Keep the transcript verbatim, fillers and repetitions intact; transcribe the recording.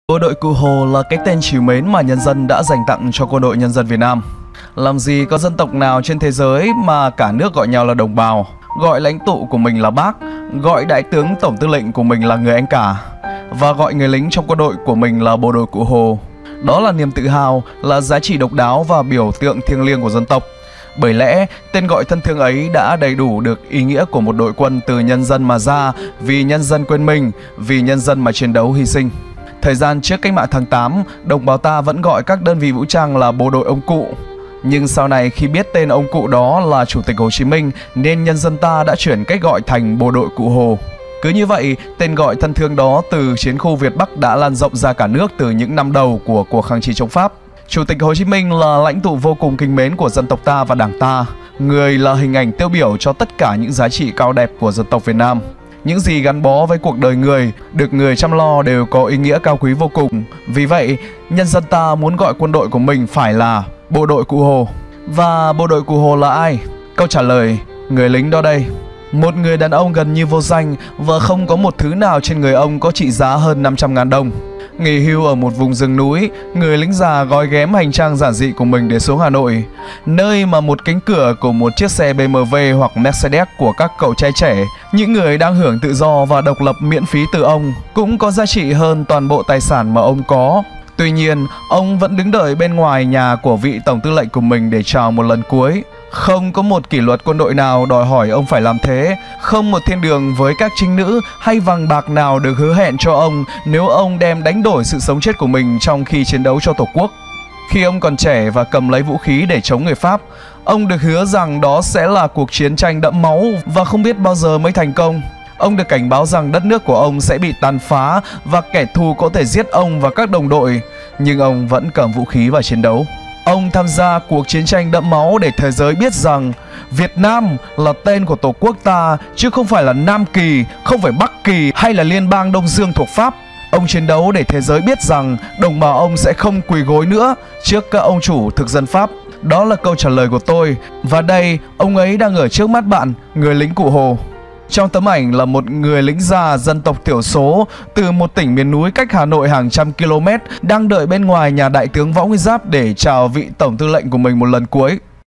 Bộ đội Cụ Hồ là cái tên trìu mến mà nhân dân đã dành tặng cho Quân đội Nhân dân Việt Nam. Làm gì có dân tộc nào trên thế giới mà cả nước gọi nhau là đồng bào, gọi lãnh tụ của mình là bác, gọi đại tướng tổng tư lệnh của mình là người anh cả, và gọi người lính trong quân đội của mình là bộ đội Cụ Hồ. Đó là niềm tự hào, là giá trị độc đáo và biểu tượng thiêng liêng của dân tộc. Bởi lẽ, tên gọi thân thương ấy đã đầy đủ được ý nghĩa của một đội quân từ nhân dân mà ra, vì nhân dân quên mình, vì nhân dân mà chiến đấu hy sinh. Thời gian trước cách mạng tháng tám, đồng bào ta vẫn gọi các đơn vị vũ trang là bộ đội ông Cụ. Nhưng sau này khi biết tên ông Cụ đó là Chủ tịch Hồ Chí Minh, nên nhân dân ta đã chuyển cách gọi thành bộ đội Cụ Hồ. Cứ như vậy, tên gọi thân thương đó từ chiến khu Việt Bắc đã lan rộng ra cả nước từ những năm đầu của cuộc kháng chiến chống Pháp. Chủ tịch Hồ Chí Minh là lãnh tụ vô cùng kính mến của dân tộc ta và đảng ta. Người là hình ảnh tiêu biểu cho tất cả những giá trị cao đẹp của dân tộc Việt Nam. Những gì gắn bó với cuộc đời người, được người chăm lo đều có ý nghĩa cao quý vô cùng. Vì vậy, nhân dân ta muốn gọi quân đội của mình phải là bộ đội Cụ Hồ. Và bộ đội Cụ Hồ là ai? Câu trả lời, người lính đó đây. Một người đàn ông gần như vô danh và không có một thứ nào trên người ông có trị giá hơn năm trăm ngàn đồng. Nghỉ hưu ở một vùng rừng núi, người lính già gói ghém hành trang giản dị của mình để xuống Hà Nội, nơi mà một cánh cửa của một chiếc xe bê em vê hoặc Mercedes của các cậu trai trẻ, những người đang hưởng tự do và độc lập miễn phí từ ông, cũng có giá trị hơn toàn bộ tài sản mà ông có. Tuy nhiên, ông vẫn đứng đợi bên ngoài nhà của vị tổng tư lệnh của mình để chào một lần cuối. Không có một kỷ luật quân đội nào đòi hỏi ông phải làm thế. Không một thiên đường với các trinh nữ hay vàng bạc nào được hứa hẹn cho ông nếu ông đem đánh đổi sự sống chết của mình trong khi chiến đấu cho Tổ quốc. Khi ông còn trẻ và cầm lấy vũ khí để chống người Pháp, ông được hứa rằng đó sẽ là cuộc chiến tranh đẫm máu và không biết bao giờ mới thành công. Ông được cảnh báo rằng đất nước của ông sẽ bị tàn phá và kẻ thù có thể giết ông và các đồng đội. Nhưng ông vẫn cầm vũ khí và chiến đấu. Ông tham gia cuộc chiến tranh đẫm máu để thế giới biết rằng Việt Nam là tên của Tổ quốc ta, chứ không phải là Nam Kỳ, không phải Bắc Kỳ hay là Liên bang Đông Dương thuộc Pháp. Ông chiến đấu để thế giới biết rằng đồng bào ông sẽ không quỳ gối nữa trước các ông chủ thực dân Pháp. Đó là câu trả lời của tôi. Và đây, ông ấy đang ở trước mắt bạn, người lính Cụ Hồ. Trong tấm ảnh là một người lính già dân tộc thiểu số từ một tỉnh miền núi cách Hà Nội hàng trăm km đang đợi bên ngoài nhà đại tướng Võ Nguyên Giáp để chào vị tổng tư lệnh của mình một lần cuối.